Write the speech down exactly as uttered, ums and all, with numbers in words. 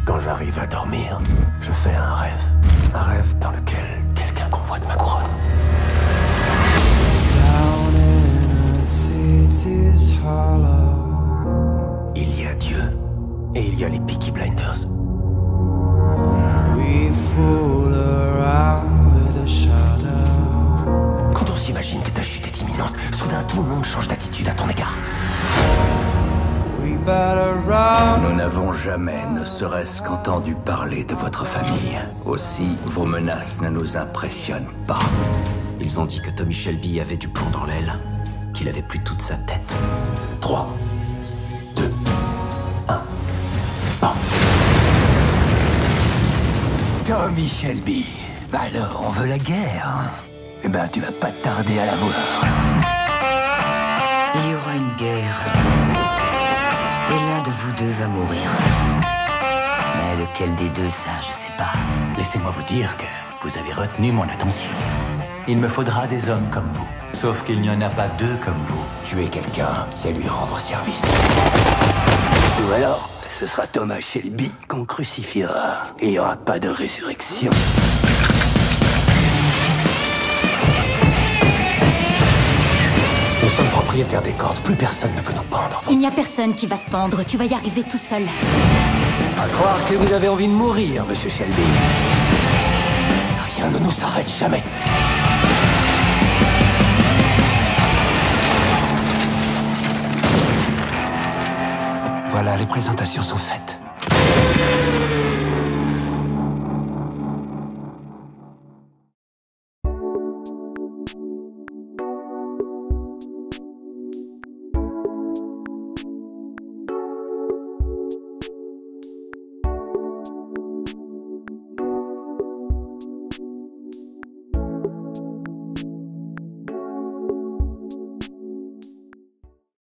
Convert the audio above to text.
Quand j'arrive à dormir, je fais un rêve. Un rêve dans lequel quelqu'un convoite ma couronne. Down in a city's hollow. Il y a Dieu et il y a les Peaky Blinders. We fool around with a shadow. Quand on s'imagine que ta chute est imminente, soudain tout le monde change d'attitude à ton égard. We better run. Nous n'avons jamais, ne serait-ce qu'entendu parler de votre famille. Aussi, vos menaces ne nous impressionnent pas. Ils ont dit que Tommy Shelby avait du plomb dans l'aile, qu'il avait plus toute sa tête. trois, deux, un, bam. Tommy Shelby. Bah alors, on veut la guerre. Hein? Eh ben, tu vas pas tarder à la voir. Il y aura une guerre. Et l'un de vous deux va mourir. Mais lequel des deux, ça, je sais pas. Laissez-moi vous dire que vous avez retenu mon attention. Il me faudra des hommes comme vous. Sauf qu'il n'y en a pas deux comme vous. Tuer quelqu'un, c'est lui rendre service. Ou alors, ce sera Thomas Shelby qu'on crucifiera. Il n'y aura pas de résurrection. Nous sommes propriétaires des cordes, plus personne ne peut nous pendre. Il n'y a personne qui va te pendre, tu vas y arriver tout seul. À croire que vous avez envie de mourir, monsieur Shelby. Rien ne nous arrête jamais. Voilà, les présentations sont faites.